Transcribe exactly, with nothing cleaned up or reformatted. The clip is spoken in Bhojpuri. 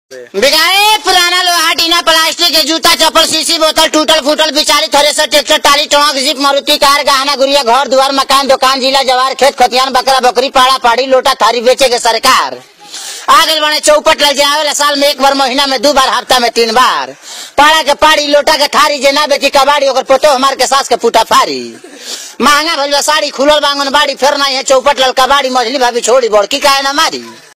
बिगाए पुराना लोहा टीना प्लास्टिक के जूता चप्पल शीशी बोतल टूटल फूटल बिचारी थ्रेसर ट्रैक्टर टाली टोंक जीप मारुति कार गहना गुड़िया घर द्वार मकान दुकान जिला जवार खेत खतियान बकरा बकरी पाड़ा पाड़ी लोटा थारी बेचे के सरकार आगे बने चौपट लग जाए साल में एक बार महीना में दो बार हफ्ता में तीन बार पाड़ा के पाड़ी लोटा के थारी जे ना बेची कबाड़ी ओकर पोतो हमार के सास के पुटा फारी महंगा भइल साड़ी खुलल बांगन बाड़ी फिर नहीं है चौपट लल कबाड़ी मछली भाभी छोड़ी बड़की काहे ना मारी।